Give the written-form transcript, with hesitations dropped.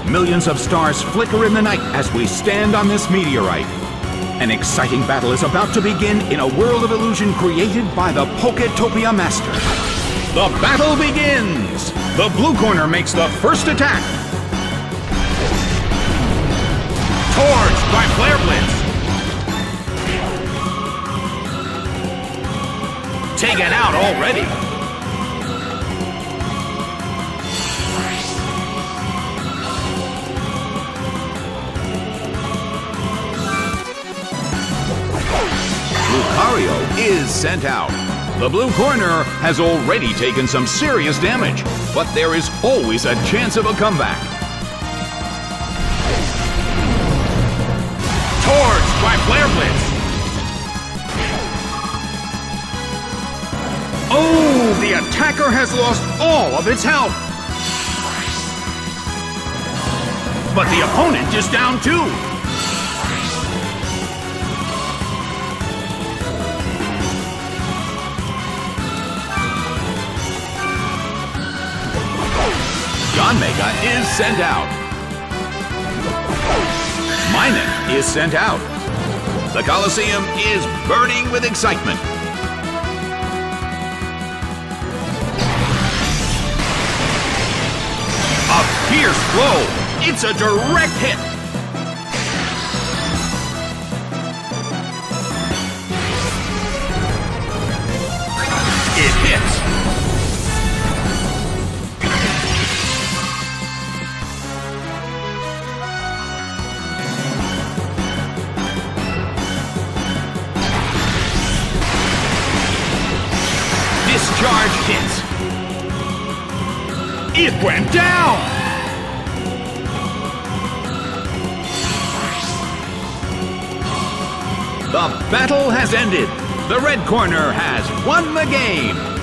Millions of stars flicker in the night as we stand on this meteorite. An exciting battle is about to begin in a world of illusion created by the Poketopia Master. The battle begins! The blue corner makes the first attack. Torch by Flare Blitz. Taken out already. Lucario is sent out. The blue corner has already taken some serious damage, but there is always a chance of a comeback. Torch by Flare Blitz. Oh, the attacker has lost all of its health. But the opponent is down too. Yanmega is sent out. Minun is sent out. The Coliseum is burning with excitement. A fierce blow. It's a direct hit. It hits. Discharge hits. It went down! The battle has ended. The red corner has won the game.